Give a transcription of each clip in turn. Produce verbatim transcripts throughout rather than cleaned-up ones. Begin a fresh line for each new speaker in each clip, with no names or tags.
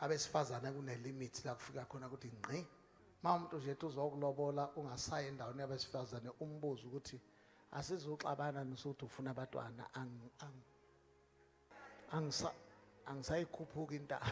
abesifazane kunelimit la kufika khona ukuthi ngqi ma umuntu nje uzokulobola ungasayi endaweni yabesifazane umbuzo ukuthi asizoxabana nosuthi ufuna abantwana angisa angisayikhuphuka intaba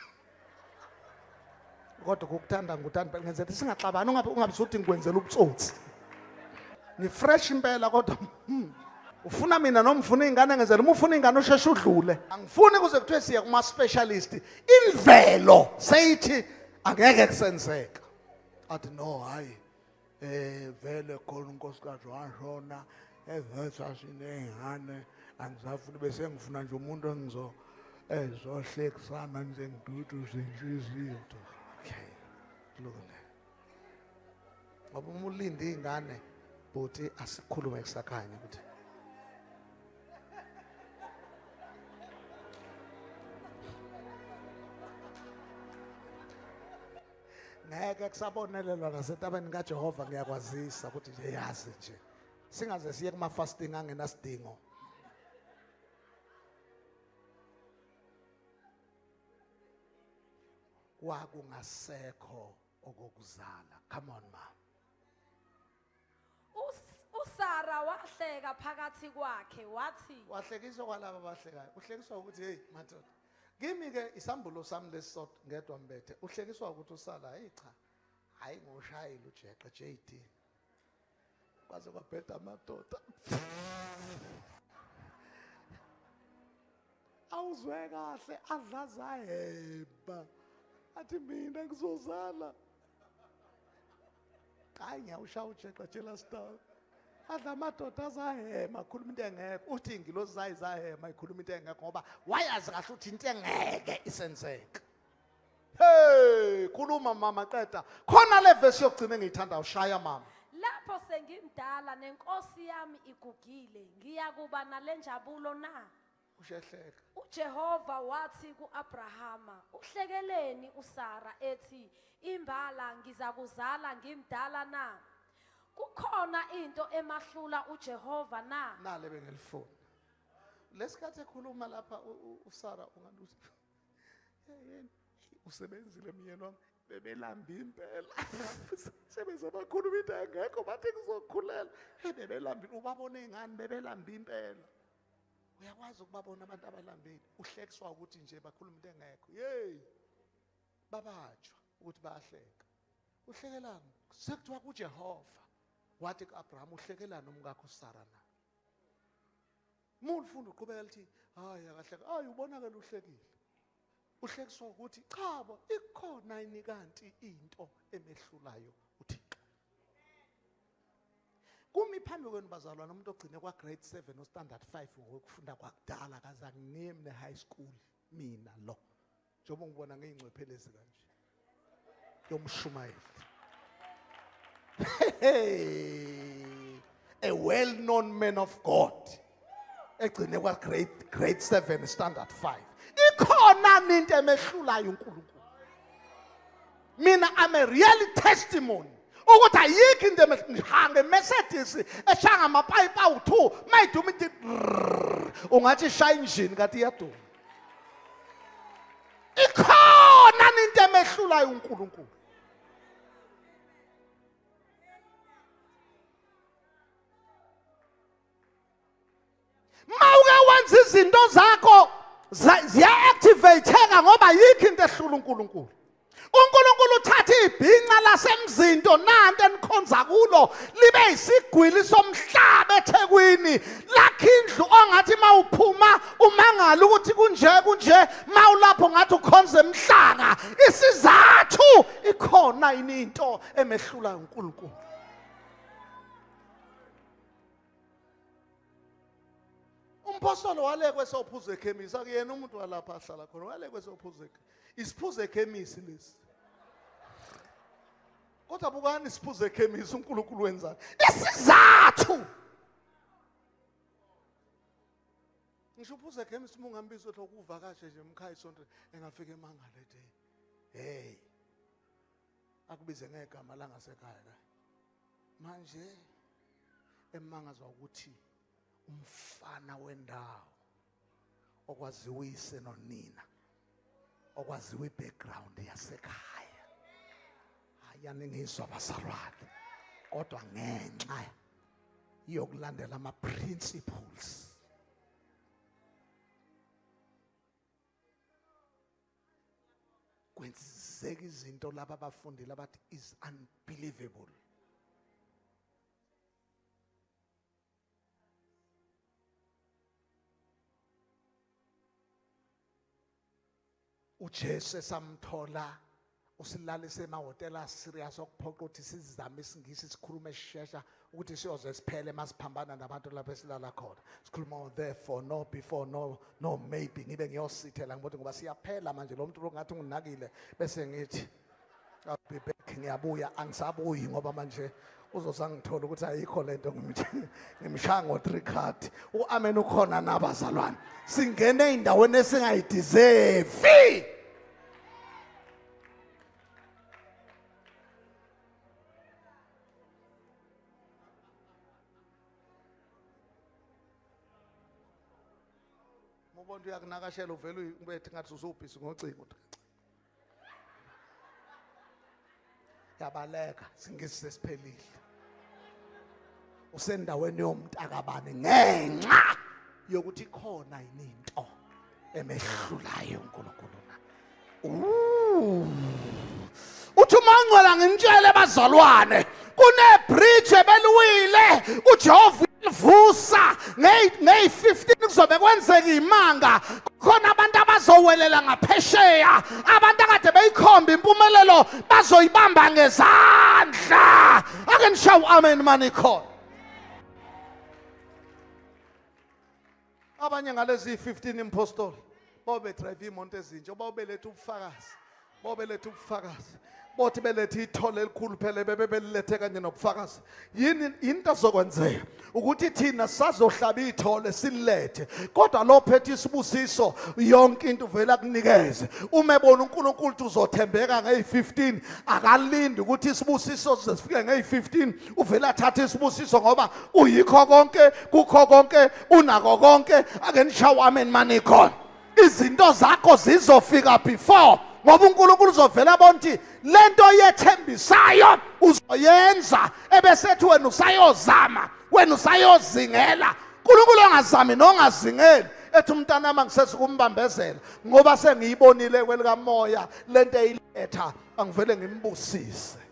kodwa ukuthanda nguthanda ngenzela singaxabana ungabe ungabe usuthi ngikwenzela ubutsotsi ni fresh impela kodwa ufuna mina noma ufuna ingane ngenzela uma ufuna ingane usheshe udlule angifuni kuze kuthiwe siya kuma specialist imvelo seyithi angeke kusenzeka athi no hayi eh vele khona unkosikazi washona evetha sinengane angizafuni bese ngifuna nje umuntu engizo ezohlekisana nje ngidudu zenhliziyo okay look at ngoba umulindi ingane buthi asikhulume kusakhanya ukuthi ngeke kusabonelelwa nasetabeni kaJehova ngiyakwazisa ukuthi nje yazi nje singaze siye kuma fasting angenasidingo kwakungasekho okokuzala come on ma
uSara wahleka phakathi kwakhe wathi
wahlekiswa kwalabo abahlekayo uhlekiswa ukuthi hey madoda kimi ke isambulo sami lesisodwa ngedwa mbethe uhlekiswa ukuthi usala hey cha hayi ngoshayile ujeqe J D kwaze kwabheda amadoda awuzwe kahle adlaza heba athi mina ngizozala kanya usha ujeqe tshela star adla amadoda azahema akhuluma into engekho uthi ingilosi zayi zahema ikhuluma into engekho ngoba wayazi kahle ukuthi into engeke isenzeke hey khuluma mama qeda khona le verse yokugcina engiyithanda ushaya mama
lapho sengimdala nenkosi yami igugile ngiyakuba nalenjabulo na
ushehleka
uJehova wathi kuAbrahama uhlekeleni uSara ethi imbala ngizakuzala ngimdala na kukhona into emahlula uJehova na
nale bengelifoni lesikhathi ekhuluma lapha uSara ungaluthi yena usebenzile myeni wami bebelamba impela sebenza bakhuluma into engekho bathi ngizokukhulela hey bebelamba ubabone ingane bebelamba impela uyakwazi ukubabona abantu abalambile uhlekiswa ukuthi nje bakhuluma into engekho hey babajwa ukuthi bayahleka uhlekelana sekuthiwa kuJehova wathi kuAbraham uhlekelana umkakho uSara na mulfundo uqhubeka lithi hayi akahleka hayi ubonakala uhlekile uhlekiswa ukuthi cha bo ikhona yini kanti into emehlulayo uThixo kumi phambi kwenu bazalwana umuntu ogcine kwa grade seven no standard five ngokufunda kwakudala kaza ngime ne high school mina lo njengoba ngibona ngeingcwephelezi kanje yomshumayeli a well known man of God egcine kwa grade grade seven standard five ikhona into emehlulayo uNkulunkulu mina I'm a real testimony ukuthi ayikho into emehlanga Mercedes eshanga amapipe awu-two mayiduma ithi ungathi shaya engine kanti iyaduma ikhona into emehlulayo uNkulunkulu mawuke wenza izinto zakho ziya-activate-eka ngoba yikho into ehlula uNkulunkulu uNkulunkulu uthatha ibhinca lasemzinto nanto enikhonza kulo libe yisigwili somhlaba eThekwini lakhe indlu ongathi mawuphuma umangala ukuthi kunje kunje mawulapho ngathi ukhonza emhlanga isizathu ikhona into emehlula uNkulunkulu umpostoli walekwe sophuza ekhemisi akuyena umuntu walapha ahlala khona walekwe sophuza isiphuza ekhemisi lesi kodwa bukani isiphuza ekhemisi uNkulunkulu wenzani isizathu ngisho uphuza ekhemisi mungambizo ethi ukuvakashe nje emkhaya isonto engafika emangala ethi hey akubize ngegama la ngasekhaya la manje emangazwa ukuthi umfana wendawo okwaziwise nonina okwaziwa i-background yasekhaya. Ayani ngizwa bazalwane. Kodwa ngenxa yokulandela ama-principles kwenzeka izinto laba abafundile abathi is unbelievable. uJesu esamthola usilalise emahhotela serious okuphoqa ukuthi sizame isingisi sikhulume sishesha ukuthi siyoze siphele masiphambana nabantu lapho esilala khona. Sikhuluma therefore no before no no maybe ngibe ngiyosithela ngibothi ngoba siyaphela manje lo muntu longathi unginakile bese ngithi I'll be back ngiyabuya angisabuyi ngoba manje uzosangithola ukuthi ayikho lento ngimshaya ngo three card. Uamen ukhona nabazalwane. Singene endaweni esingayideserve. Ubonto uyakunakashela uvela ubethe ngathi usubhisi ngocingo. Yabaleka singisi sesiphelile. Usendaweni yomntakabani ngenxa yokuthi khona into emehlulayo uNkulunkulu na. Uthi mangcola ngintshele bazalwane kune-bridge ebeluwile uJehova vusa ngey fifteen kuzobe kwenzeka imanga khona abantu abazowelela ngaphesheya abantu akade beyikhomba impumelelo bazoyibamba ngezandla. Ake nishawu amen mani khona. Abanye ngalezi fifteen impostoli babe drive imoto ezintsha babelethe ubufakazi babelethe ubufakazi bothi belethe ithole elikhulu phela bebe belilethe kanye nobufakazi. Yini into azokwenzeka ukuthi thina sazohlaba ithole silethe kodwa lo phethe isibusiso yonke into vela kunikeze. Uma ebona uNkulunkulu ukuthi uzothembeka ngey fifteen akalindi ukuthi isibusiso sifike ngey fifteen uvela thatha isibusiso ngoba uyikho konke kukho konke unako konke. Ake nishawa amen mani khona. Izinto zakho zizofika before ngoba uNkulunkulu uzovela bonke lento yethembisayo uzoyenza ebesethi wena usayozama wena usayozingela. uNkulunkulu ongazami nongazingeli ethi umntana wami ngisese kumbambezela ngoba sengiyibonile kwelikamoya lento eyiletha angivele ngimbusise.